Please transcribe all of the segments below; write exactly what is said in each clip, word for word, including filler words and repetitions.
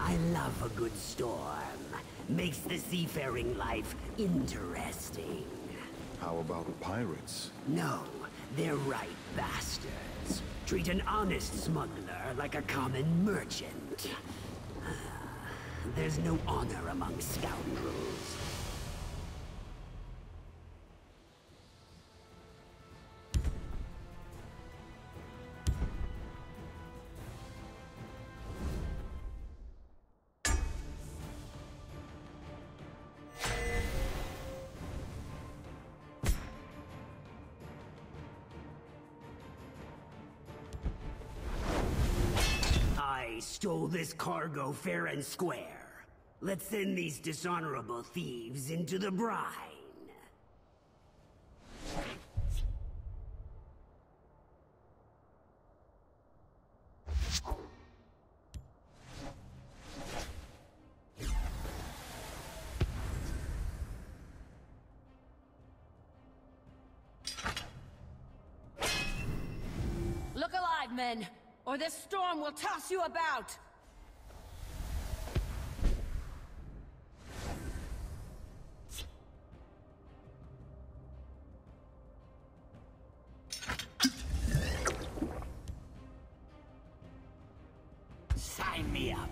I love a good storm. Makes the seafaring life interesting. How about the pirates? No, they're right bastards. Treat an honest smuggler like a common merchant. There's no honor among scoundrels. I stole this cargo fair and square. Let's send these dishonorable thieves into the brine. Look alive, men, or this storm will toss you about! Sign me up.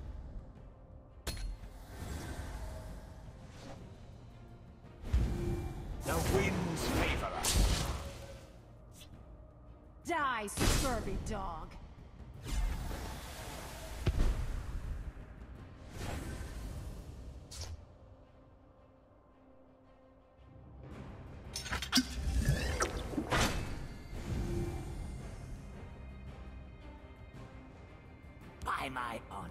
The winds favor us. Die, scurvy dog! By my honor.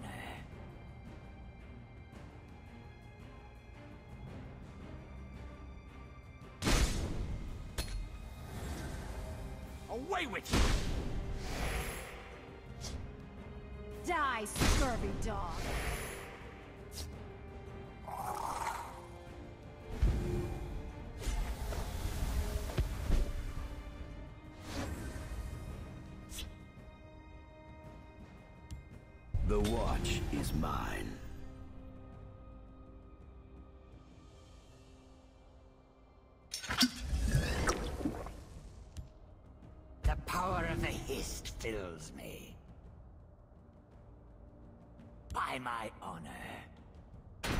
Away with you! Die, scurvy dog! The watch is mine. The power of the hist fills me. By my honor.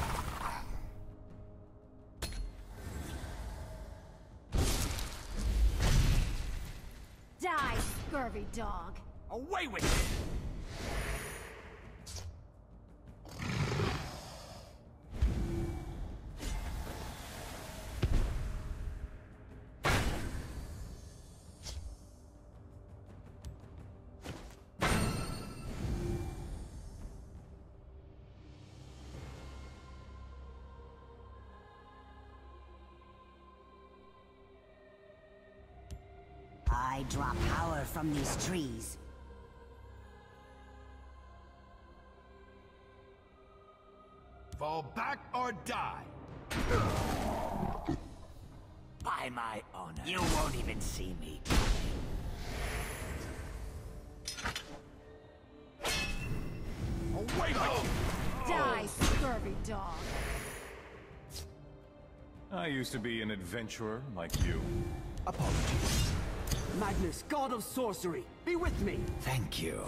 Die, scurvy dog! Away with you! I draw power from these trees. Fall back or die! By my honor. You won't even see me. Away with you! Die, scurvy dog! I used to be an adventurer like you. Apologies. Magnus, god of sorcery, be with me! Thank you.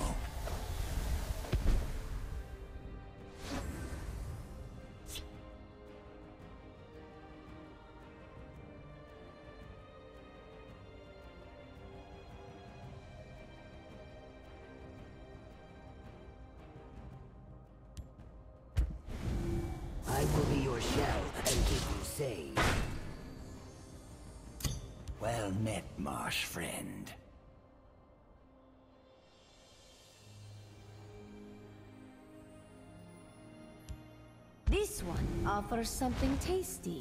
I will be your shell and keep you safe. Well met, marsh friend. This one offers something tasty.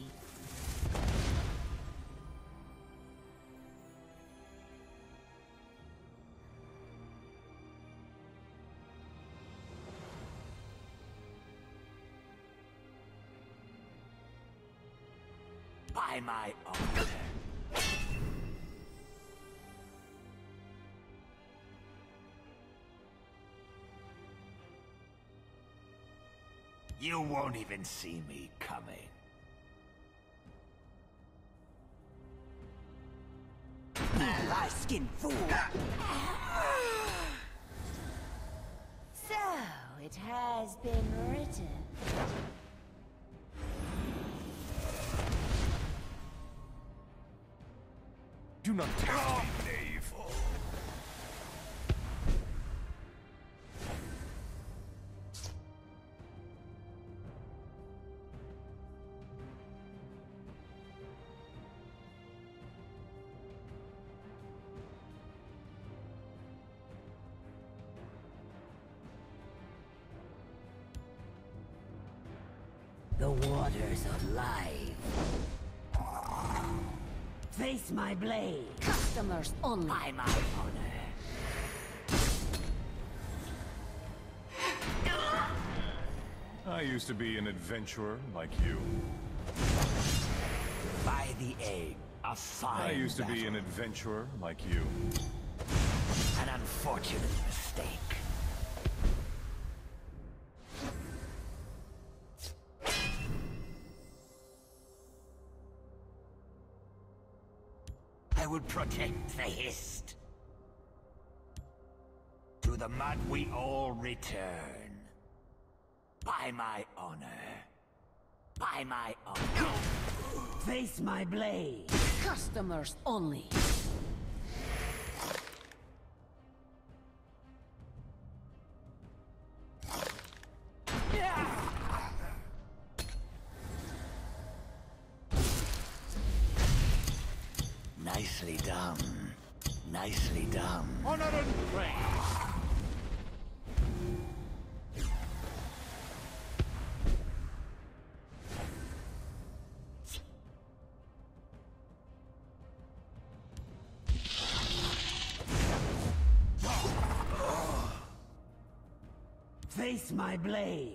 By my honor. You won't even see me coming. Light-skinned fool! So, it has been written. Do not test me, knave. The waters of life. Face my blade. Customers only. By my honor. I used to be an adventurer like you. By the egg, a fine I used to be battle. an adventurer like you. An unfortunate mistake. I would protect the Hist. To the mud we all return. By my honor. By my honor. Face my blade. Customers only. Nicely done. Nicely done. Honor and praise! Face my blade.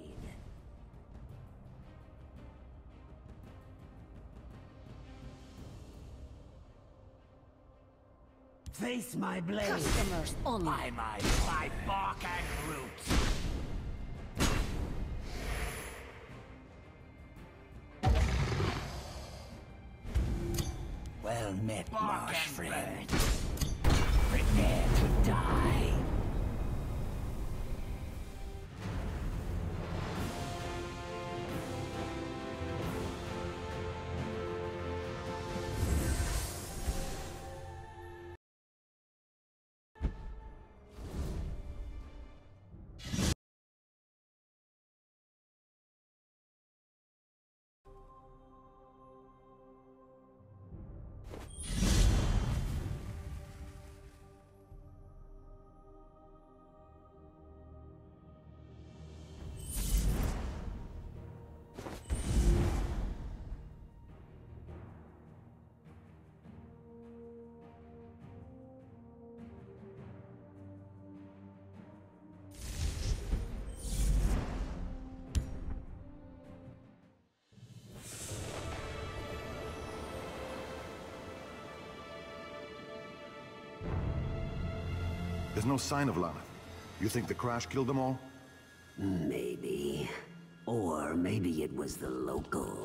Face my blade. Customers only. By my, my bark and roots. Well met, marsh friend. Prepare to die. There's no sign of Lana. You think the crash killed them all? Maybe. Or maybe it was the locals.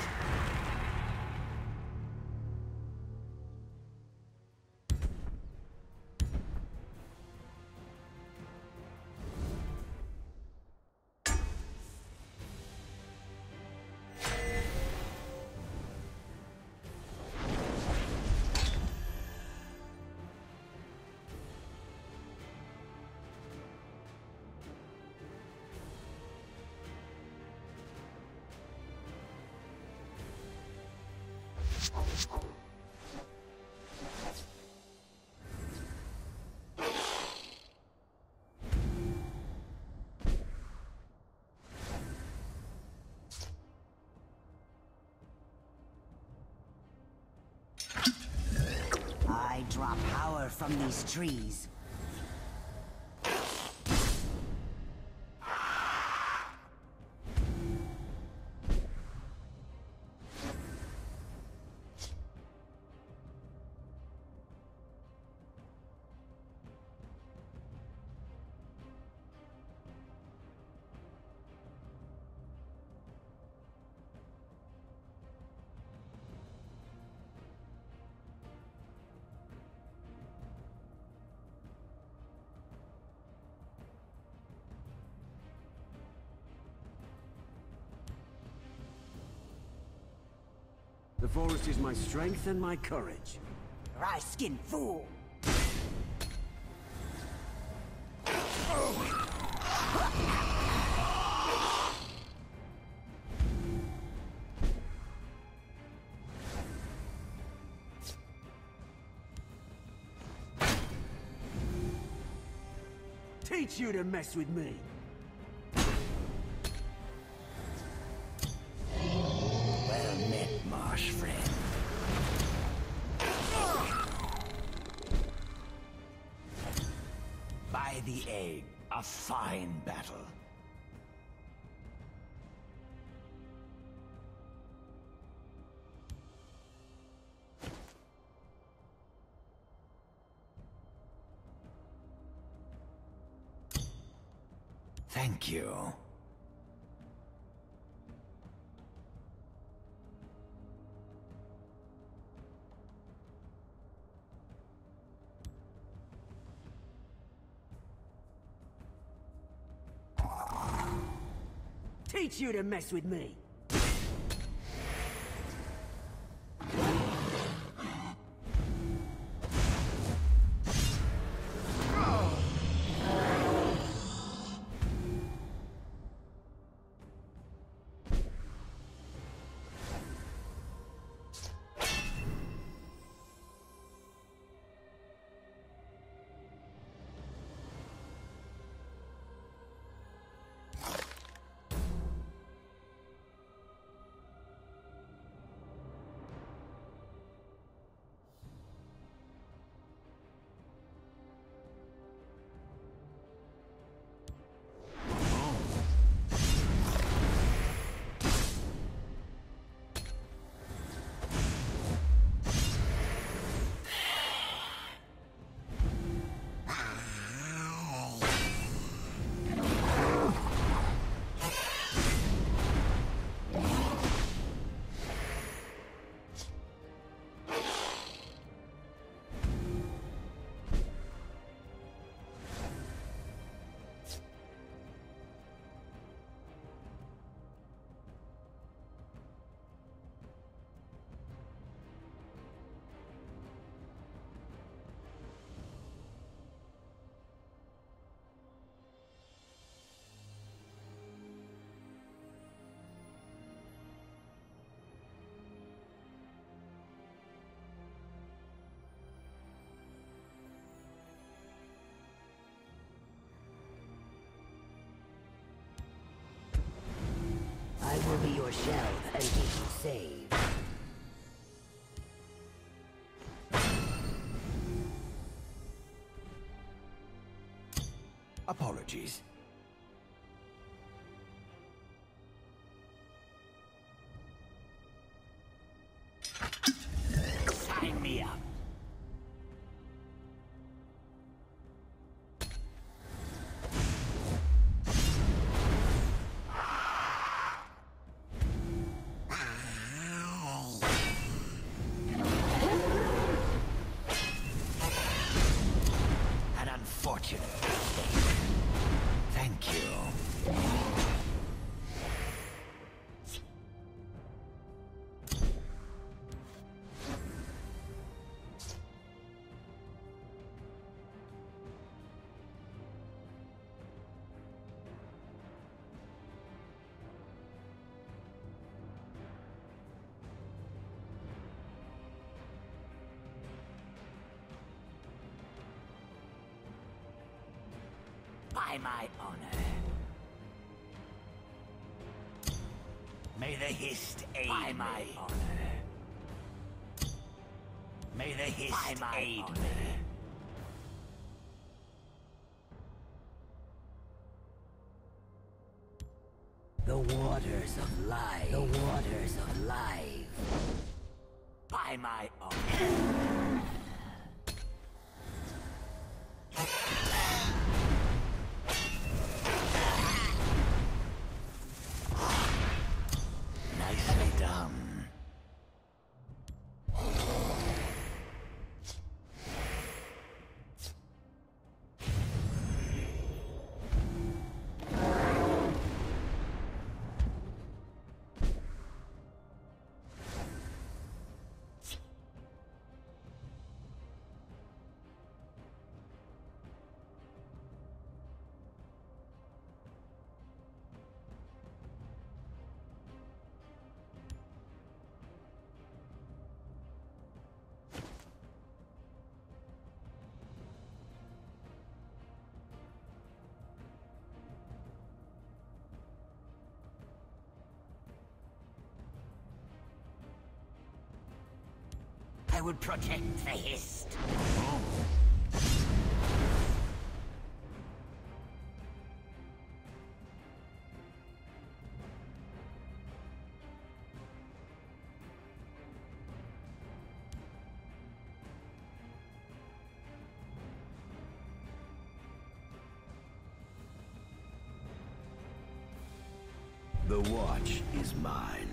I draw power from these trees. The forest is my strength and my courage. Rye-skin fool! Teach you to mess with me! Well met, marsh friend. By the egg, a fine battle. Thank you. Teach you to mess with me! I will be your shelf and keep you safe. Apologies. Sign me up. An unfortunate mistake. Thank you. By my honor. May the hist aid By my me. honor. May the hist By my aid honor. me. The waters of life. The waters of life. By my honor. Nicely done. I will protect the Hist. The watch is mine.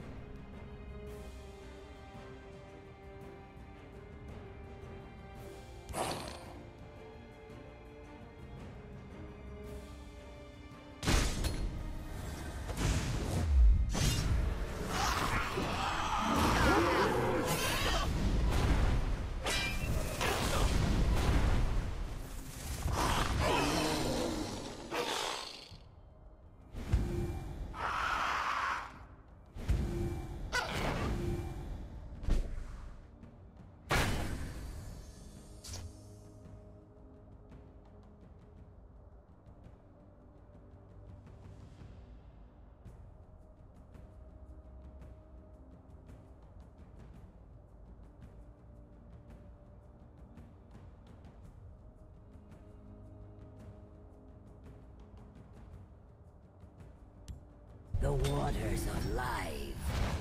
The waters of life.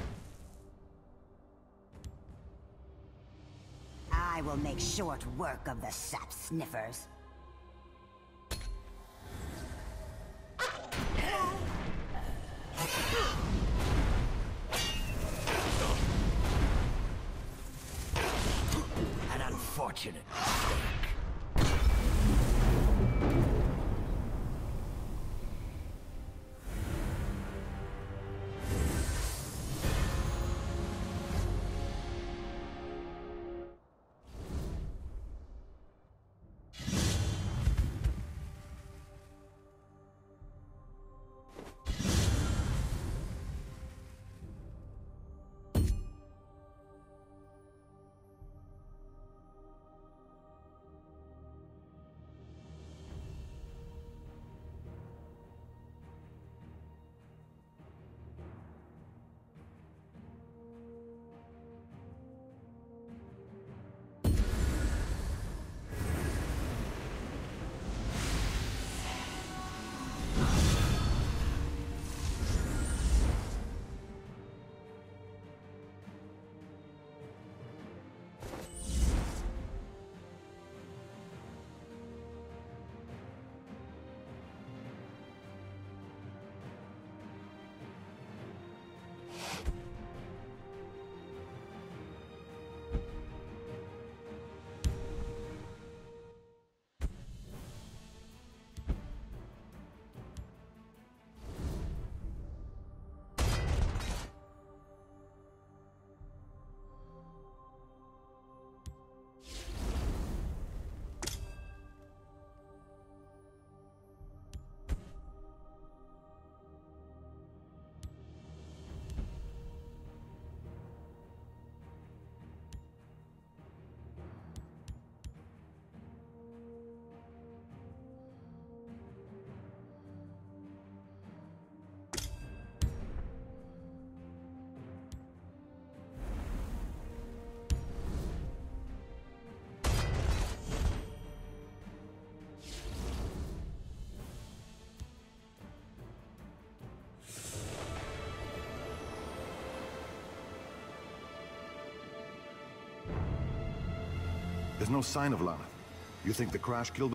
I will make short work of the sap sniffers. An unfortunate mistake. There's no sign of Lana. You think the crash killed...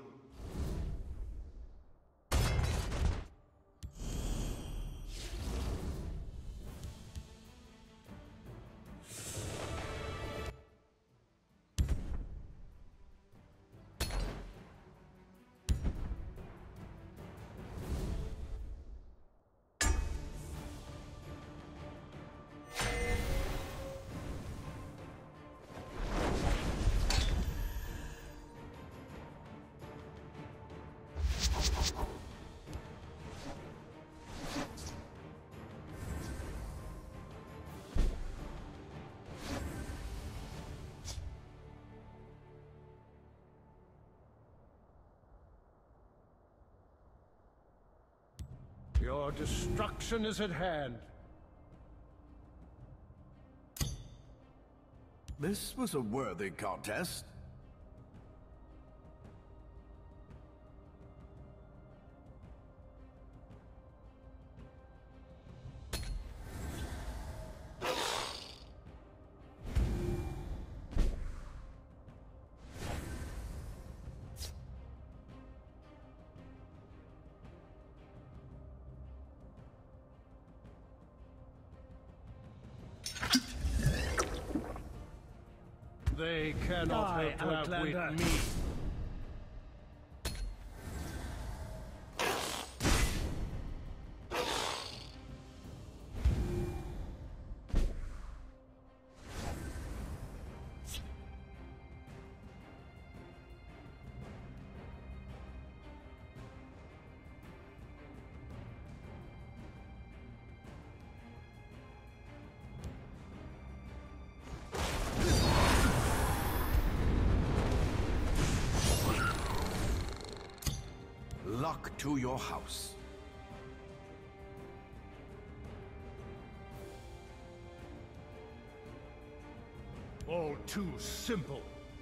Your destruction is at hand. This was a worthy contest. They cannot Die, have Outlander. outwit me. Luck to your house. All too simple.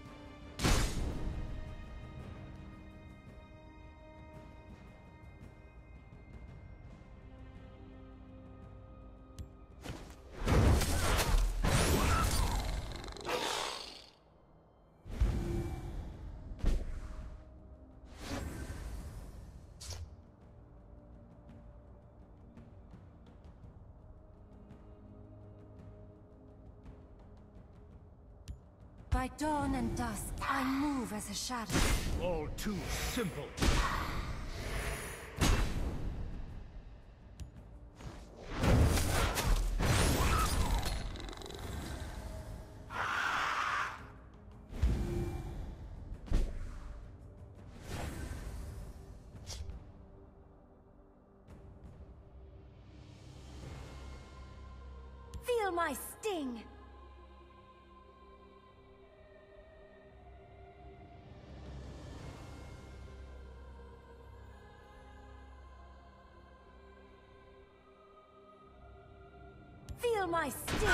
By dawn and dusk, I move as a shadow. All too simple. Feel my sting! Feel my sting!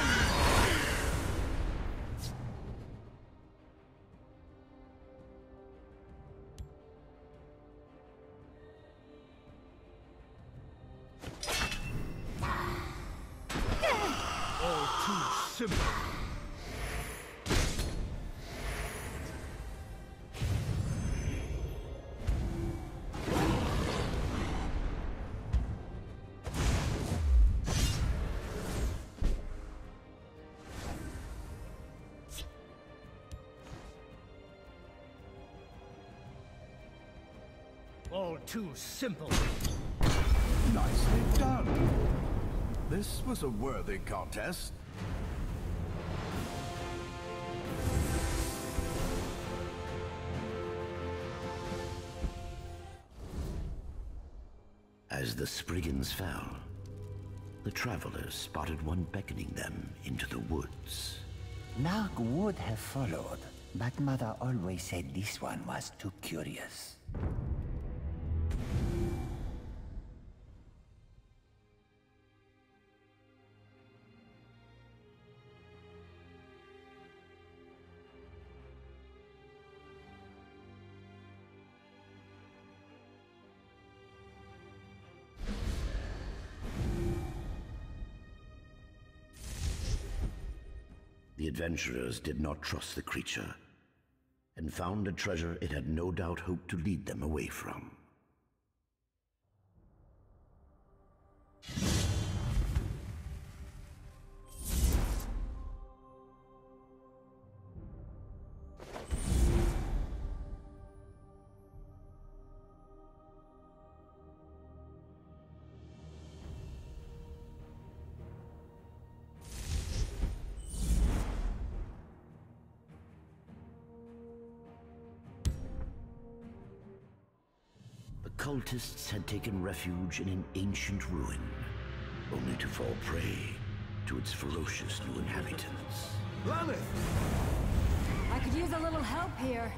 All too simple. All too simple. Nicely done. This was a worthy contest. As the Spriggans fell, the travelers spotted one beckoning them into the woods. Narg would have followed, but Mother always said this one was too curious. The adventurers did not trust the creature, and found a treasure it had no doubt hoped to lead them away from. Cultists had taken refuge in an ancient ruin, only to fall prey to its ferocious new inhabitants. Laneth! I could use a little help here.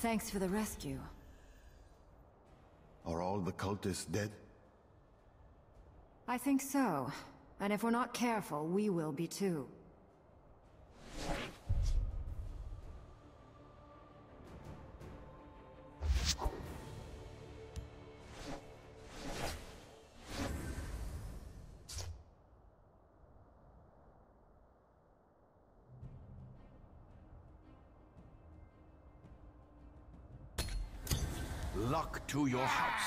Thanks for the rescue. Are all the cultists dead? I think so. And if we're not careful, we will be too. Luck to your house.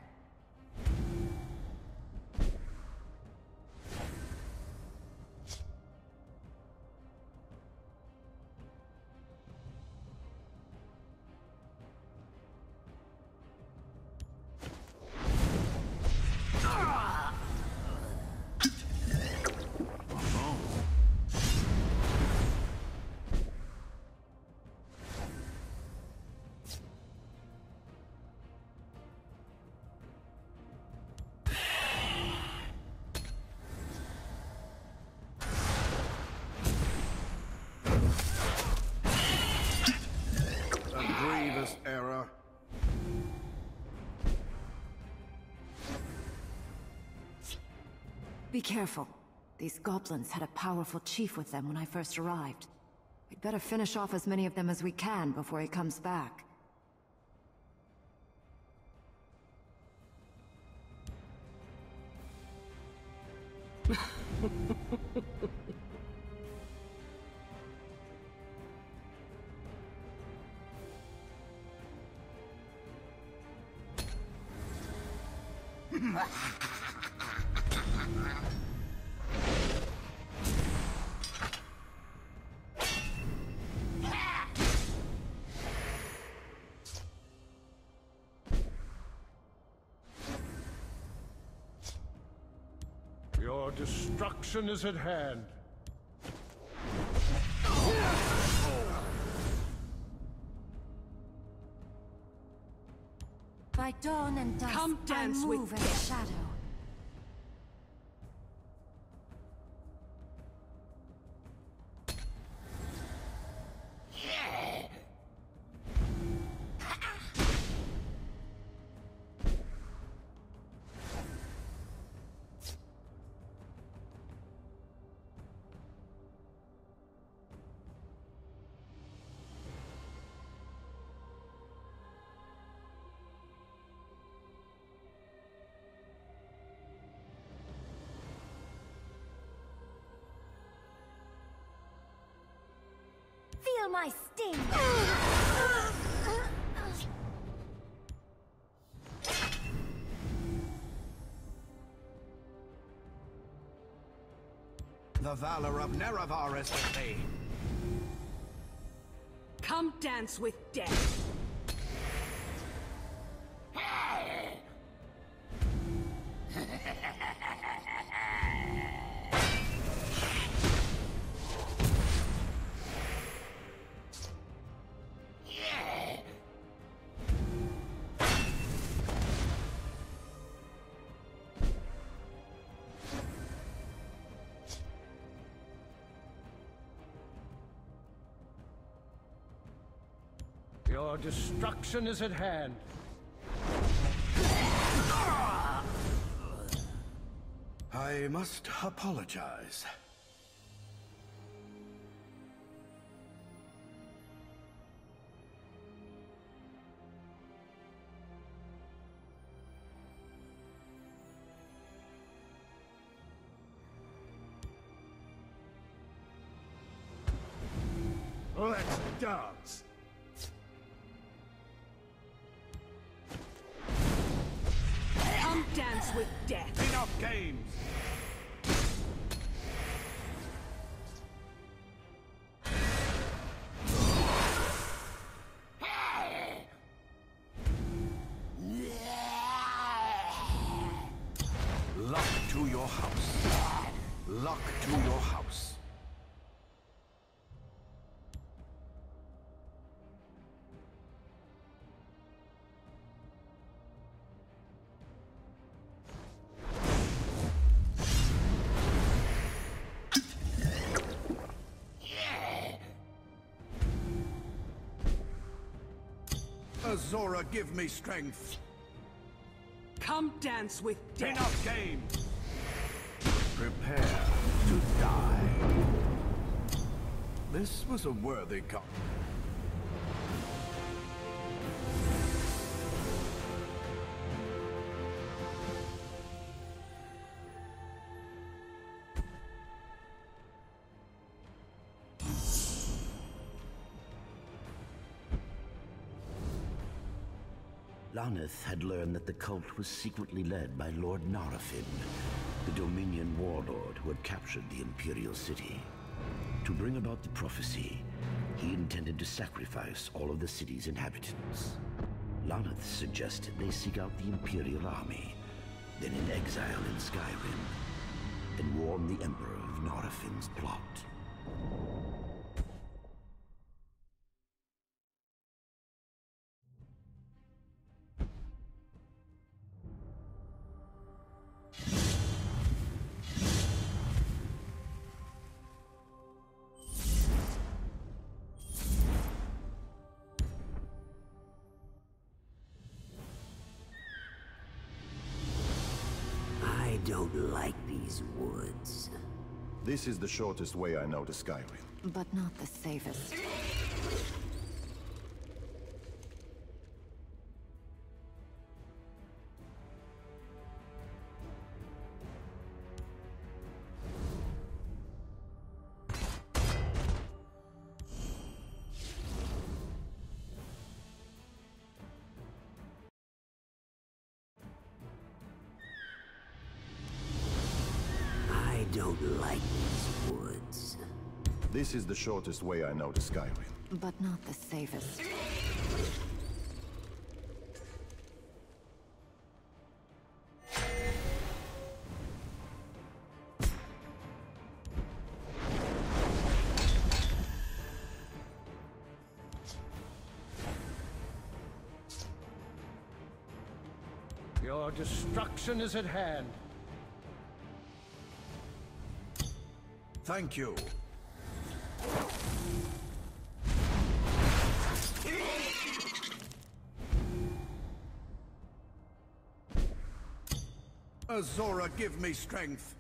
Grievous error. Be careful. These goblins had a powerful chief with them when I first arrived. We'd better finish off as many of them as we can before he comes back. Your destruction is at hand. By dawn and dusk, Come dance I with move in the shadow. Feel my sting! The valor of Nerevar is with me. Come dance with death. Your destruction is at hand. I must apologize. Let's dance. Come dance with death. Enough games! Luck to your house. Luck to your house. Azora, give me strength. Come dance with death. Enough game. Prepare to die. This was a worthy cop. Laneth had learned that the cult was secretly led by Lord Narafin, the Dominion warlord who had captured the Imperial City. To bring about the prophecy, he intended to sacrifice all of the city's inhabitants. Laneth suggested they seek out the Imperial army, then in exile in Skyrim, and warn the Emperor of Narafin's plot. I don't like these woods. This is the shortest way I know to Skyrim. But not the safest. I don't like these woods. This is the shortest way I know to Skyrim. But not the safest. Your destruction is at hand. Thank you. Azora, give me strength.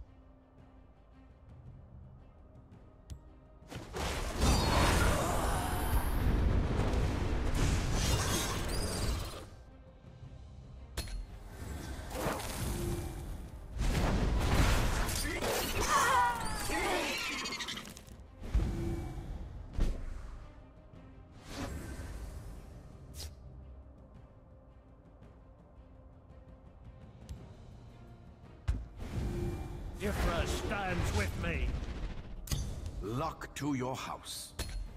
Ifra stands with me. Luck to your house.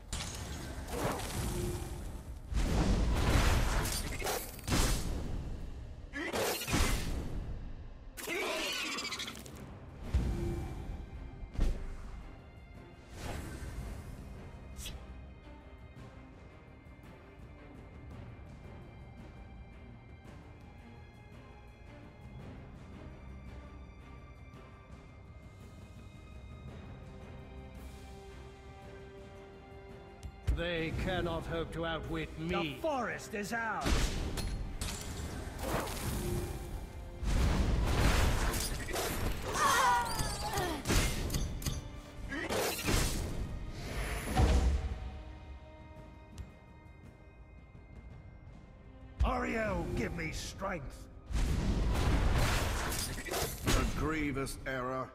They cannot hope to outwit me. The forest is ours. Ariel, give me strength. A grievous error.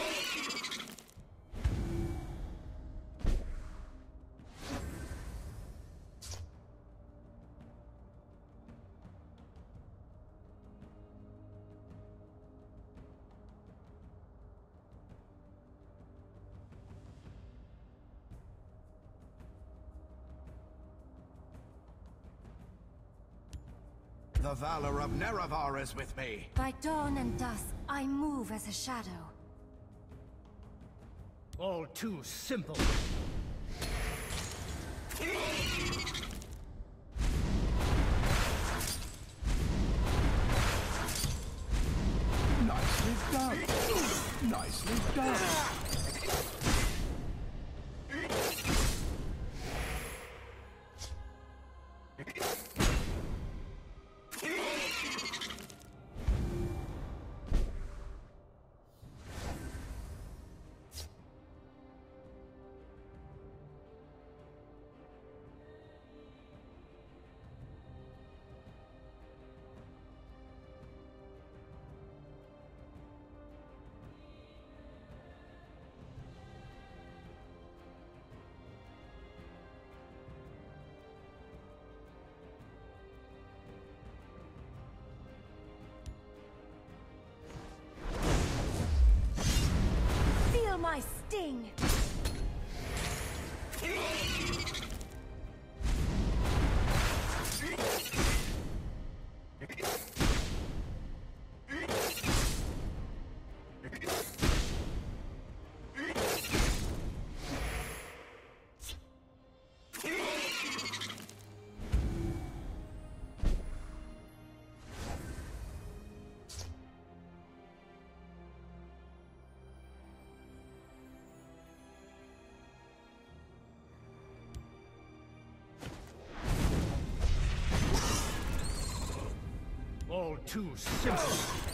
The valor of Nerevar is with me. By dawn and dusk, I move as a shadow. All too simple. Nicely done. Nicely done. sting! All too simple.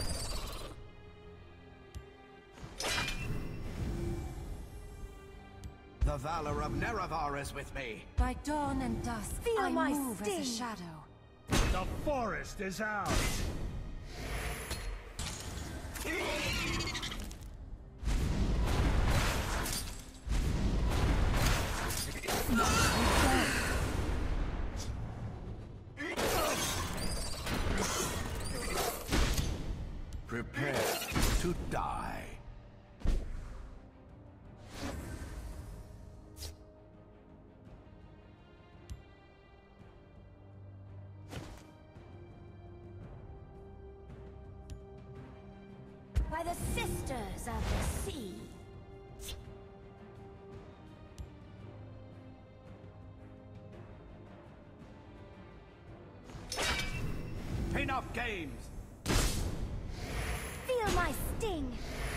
The valor of Nerevar is with me. By dawn and dusk, Feel I my move sting. as a shadow. The forest is ours. Prepare to die. By the sisters of the sea. Enough games. Feel my sting!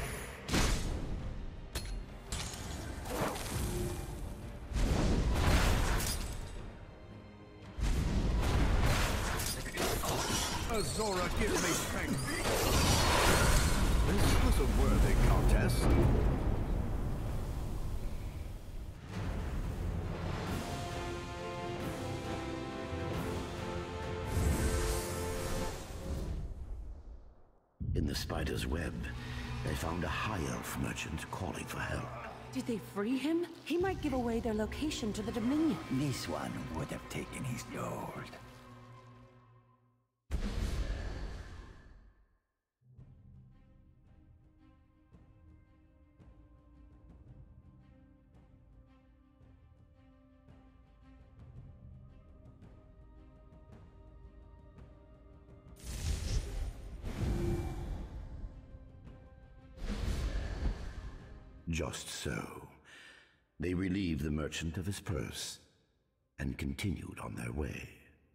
Azora, give me strength. This was a worthy contest. In the spider's web, they found a high elf merchant calling for help. Did they free him? He might give away their location to the Dominion. This one would have taken his gold. Just so, they relieved the merchant of his purse and continued on their way.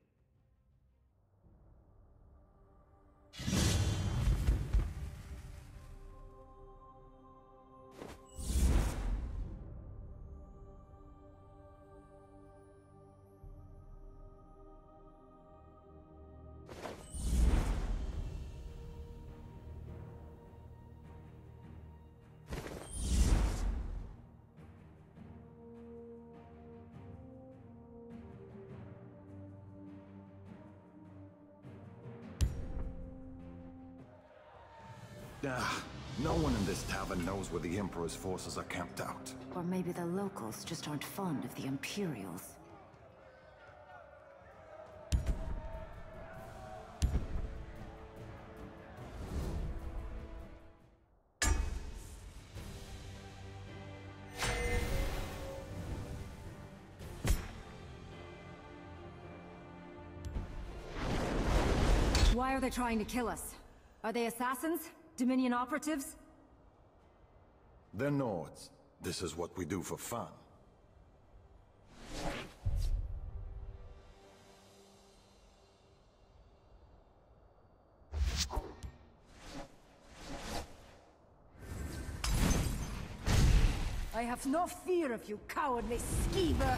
Ah, no one in this tavern knows where the Emperor's forces are camped out. Or maybe the locals just aren't fond of the Imperials. Why are they trying to kill us? Are they assassins? Dominion operatives? They're Nords. This is what we do for fun. I have no fear of you, cowardly skeever!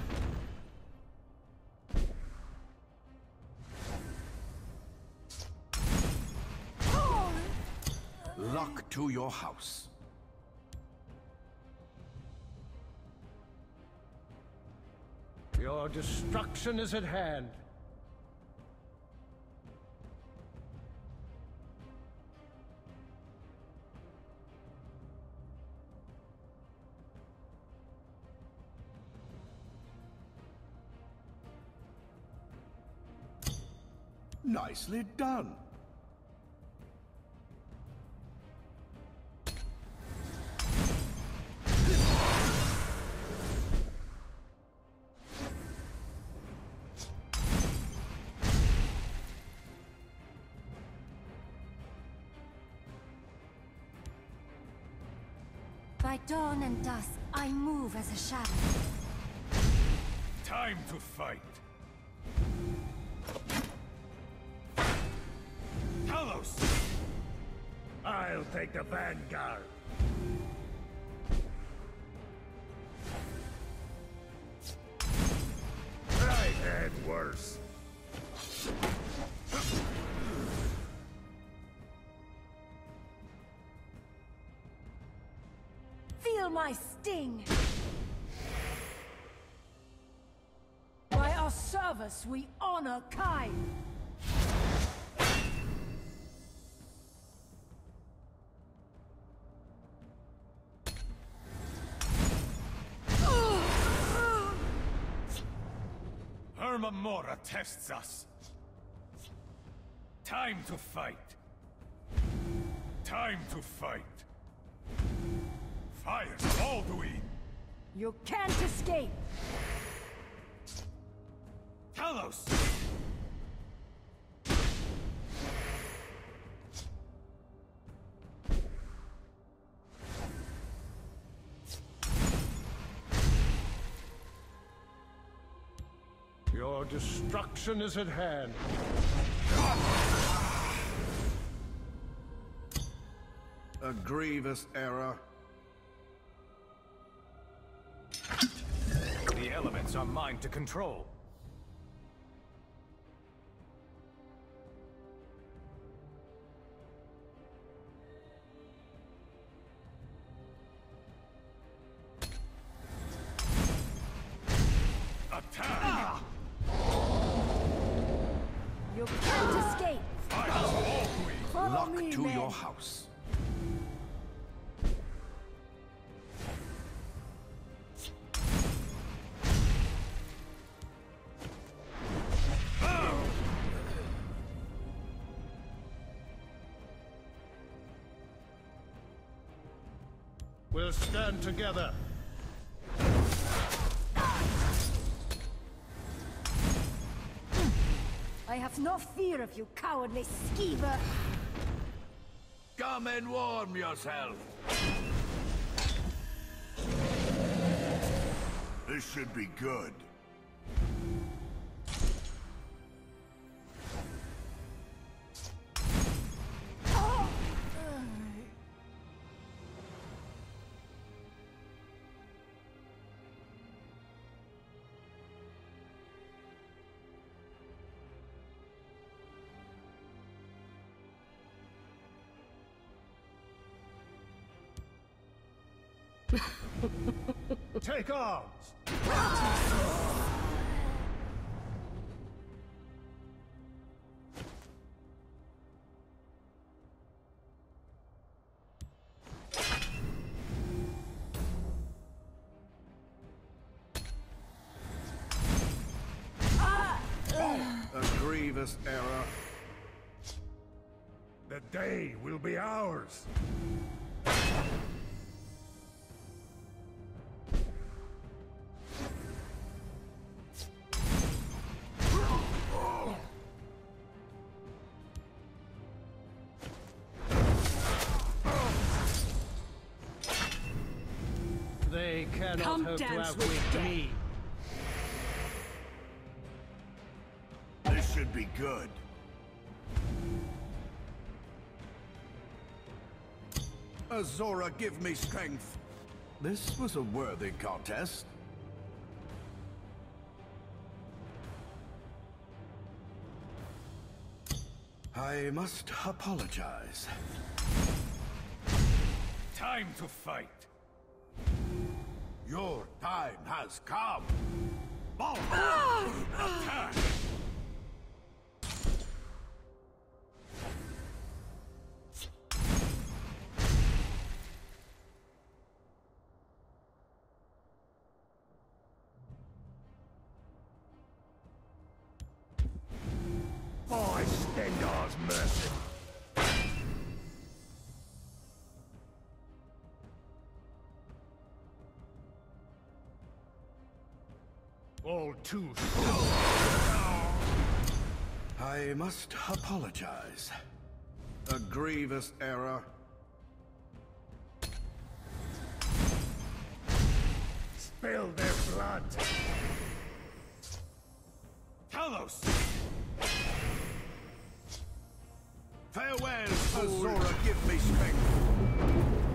Luck to your house. Your destruction is at hand. Nicely done. By dawn and dusk, I move as a shadow. Time to fight. Talos! I'll take the vanguard. I've had worse. Feel my sting! By our service, we honor kind! Hermamora tests us. Time to fight. Time to fight. Fire's Alduin! You can't escape! Talos! Your destruction is at hand. A grievous error. The elements are mine to control. Attack! You can't escape! Fire's Alduin! Follow Lock me, to men. your house. We'll stand together. I have no fear of you, cowardly skeever! Come and warm yourself. This should be good. Take arms! A grievous error. The day will be ours. They cannot Come hope to dance outwit with death. me. This should be good. Azora, give me strength. This was a worthy contest. I must apologize. Time to fight. Your time has come. Ball. Attack! By Stendar's mercy. All too slow. I must apologize. A grievous error. spill their blood. Talos! Farewell, Azora, give me strength.